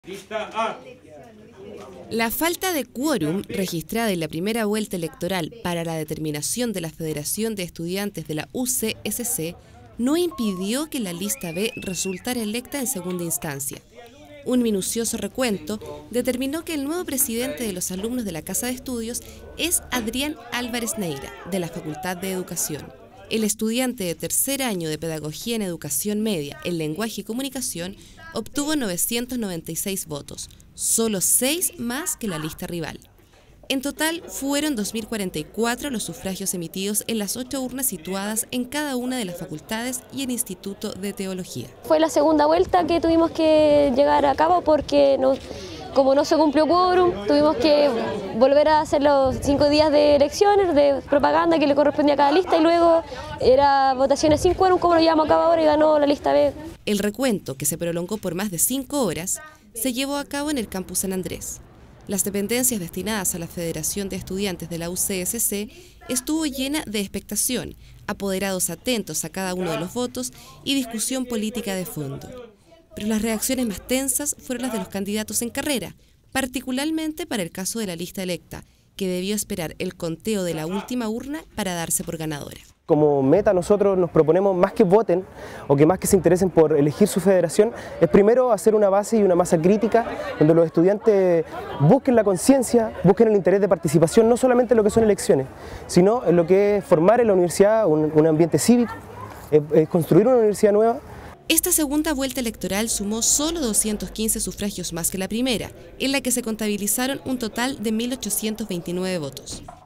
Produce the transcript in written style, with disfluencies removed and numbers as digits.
Lista A. La falta de quórum registrada en la primera vuelta electoral para la determinación de la Federación de Estudiantes de la UCSC no impidió que la lista B resultara electa en segunda instancia. Un minucioso recuento determinó que el nuevo presidente de los alumnos de la Casa de Estudios es Adrián Álvarez Neira, de la Facultad de Educación. El estudiante de tercer año de Pedagogía en Educación Media en Lenguaje y Comunicación obtuvo 996 votos, solo 6 más que la lista rival. En total, fueron 2.044 los sufragios emitidos en las 8 urnas situadas en cada una de las facultades y el Instituto de Teología. Fue la segunda vuelta que tuvimos que llegar a cabo porque como no se cumplió quórum, tuvimos que volver a hacer los 5 días de elecciones, de propaganda que le correspondía a cada lista, y luego era votaciones sin quórum, como lo llevamos a cabo ahora, y ganó la lista B. El recuento, que se prolongó por más de 5 horas, se llevó a cabo en el campus San Andrés. Las dependencias destinadas a la Federación de Estudiantes de la UCSC estuvo llena de expectación, apoderados atentos a cada uno de los votos y discusión política de fondo. Pero las reacciones más tensas fueron las de los candidatos en carrera, particularmente para el caso de la lista electa, que debió esperar el conteo de la última urna para darse por ganadora. Como meta nosotros nos proponemos, más que voten o que más que se interesen por elegir su federación, es primero hacer una base y una masa crítica donde los estudiantes busquen la conciencia, busquen el interés de participación, no solamente en lo que son elecciones, sino en lo que es formar en la universidad un ambiente cívico, construir una universidad nueva. Esta segunda vuelta electoral sumó solo 215 sufragios más que la primera, en la que se contabilizaron un total de 1.829 votos.